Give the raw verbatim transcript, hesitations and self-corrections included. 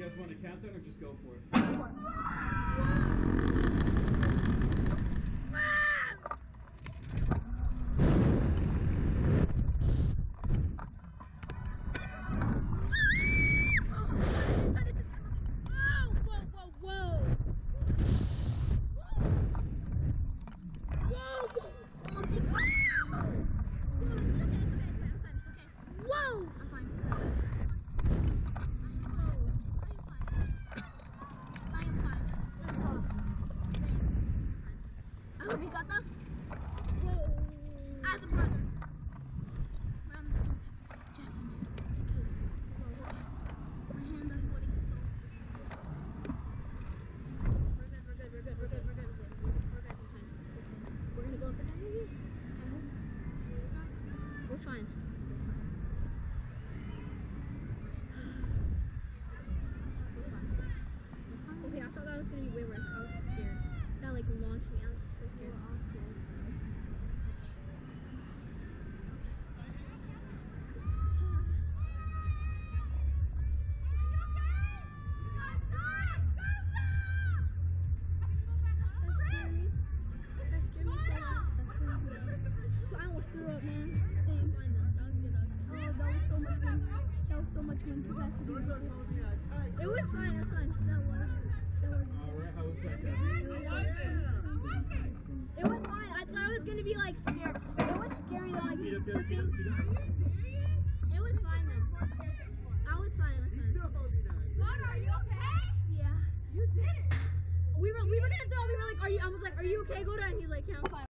guys want to count that or just go for it? You got that? Whoa. As a brother. Um, just in case. Whoa, whoa. My hand is holding so. We're good, we're good, we're good, we're good, we're good, we're good. We're good, we're fine. We're gonna go up the guy. I hope. We're fine. We're fine. Okay, I thought that was gonna be way worse. I was scared. That like launched me. I was so scared. We're all scared. That scared me. That scared me so bad. That's crazy. So I almost threw up, man. Damn. Fine though. That was good. That was good. Oh, that was so much fun. That was so much fun. It was fine. It was fine. That was. That was. Alright, how was that, guys? It was fine. I thought I was gonna be like scared. It was scary though. Like, Speed up, guys. the Speed up, thing- speed up. It was fine though. I was fine. It was fine. Mona, are you okay? Yeah. You did it. We were we were gonna throw. We were like, are you? I was like, are you okay, Goda? And he's like, yeah, I'm fine.